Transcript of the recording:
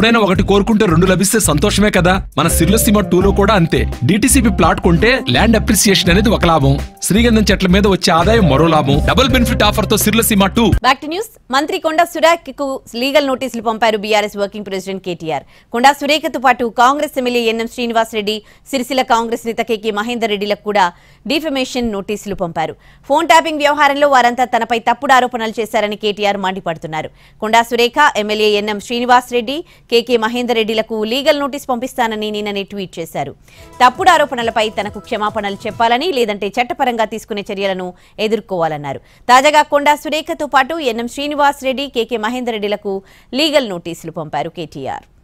ఎప్పుడైనా ఒకటి కోరుకుంటే రెండు లభిస్తే సంతోషమే కదా. మన సిర్లసీమ 2లో కూడా అంతే. డిటిసిపి ప్లాట్ కొంటే ల్యాండ్ అప్రిసియేషన్ అనేది ఒక లాభం, శ్రీగంధం చెట్ల మీద వచ్చే ఆదాయం మరో లాభం. డబుల్ బెనిఫిట్ ఆఫర్ తో సిర్లసీమ 2. Back to news. మంత్రి కొండా సురేఖకు లీగల్ నోటీసులు పంపారు BRS working president KTR. Konda సురేఖతో పాటు కాంగ్రెస్ ఎమ్మెల్యే ఎన్ఎం శ్రీనివాస్ రెడ్డి, సిరిసిల్ల కాంగ్రెస్ నేత కేకే మహేందర్ రెడ్డిలకు కూడా డిఫమేషన్ నోటీసులు పంపారు. ఫోన్ ట్యాపింగ్ వ్యవహారంలో వారంతా తనపై తప్పుడు ఆరోపణలు చేశారని కేటీఆర్ మండిపడుతున్నారు. Konda Surekha, MLA NM Srinivas Reddy, KK Mahender రెడ్డిలకు లీగల్ నోటీస్ పంపిస్తానని నిన్ననే ట్వీట్ చేశారు. తప్పుడు ఆరోపణలపై తనకు క్షమాపణలు చెప్పాలని, లేదంటే చట్టపరంగా తీసుకునే చర్యలను ఎదుర్కోవాలన్నారు. తాజాగా కొండా సురేఖతో పాటు ఎన్ఎం శ్రీనివాస్ రెడ్డి, కేకే మహేందర్ రెడ్డిలకు లీగల్ నోటీసులు పంపారు కేటీఆర్.